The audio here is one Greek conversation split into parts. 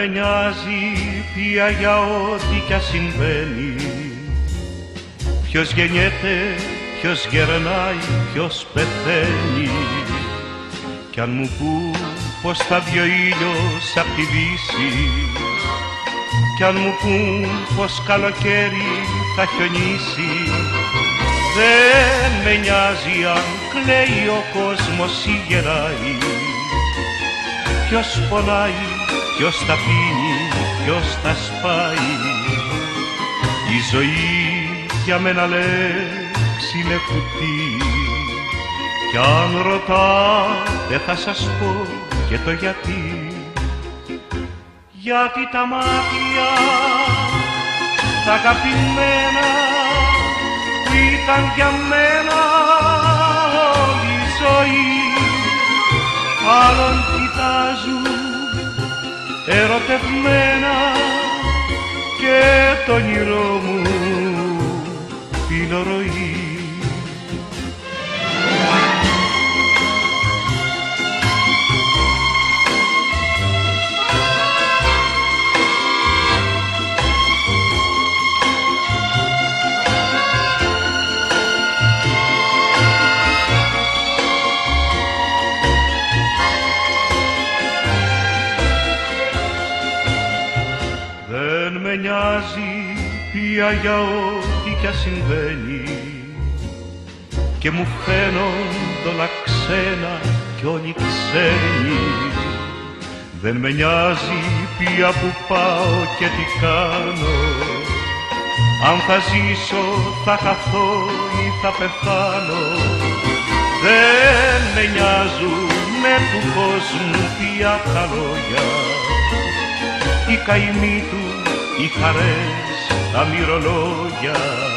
με νοιάζει πια για ό,τι κι ας συμβαίνει. Ποιος γεννιέται, ποιος γερνάει, ποιος πεθαίνει. Κι αν μου πουν πως θα βγει ο ήλιος απ' τη δύση, κι αν μου πουν πως καλοκαίρι θα χιονίσει, δεν με νοιάζει αν κλαίει ο κόσμος ή γελάει. Ποιος πονάει, ποιος τα πίνει, ποιος τα σπάει. Η ζωή για μένα λέξη είναι κουτί, κι αν ρωτάτε θα σας πω και το γιατί. Γιατί τα μάτια τα αγαπημένα που ήταν για μένα όλη η ζωή, άλλον κοιτάζουν ερωτευμένα και το όνειρό μου φιλορροή. Δεν με νοιάζει πια για ό,τι κι ας συμβαίνει, και μου φαίνονται όλα ξένα κι όλοι ξένοι. Δεν με νοιάζει πια που πάω και τι κάνω, αν θα ζήσω, θα χαθώ ή θα πεθάνω. Δεν με νοιάζουν με του κόσμου πια τα λόγια, οι καημοί του, οι χαρές, τα μυρολόγια.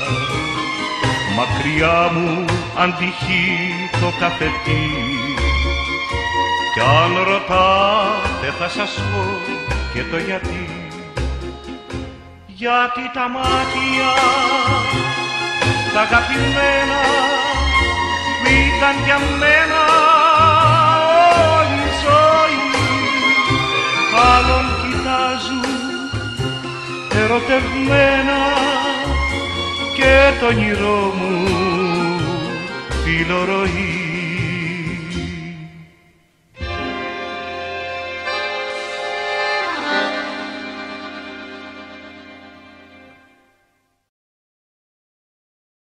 Μακριά μου αντυχεί το καφετί, κι αν ρωτάτε θα σας πω και το γιατί. Γιατί τα μάτια τα αγαπημένα που ήταν για μένα όλη η ζωή, άλλον κοιτάζουν ερωτευμένα και το όνειρό μου φιλορροή.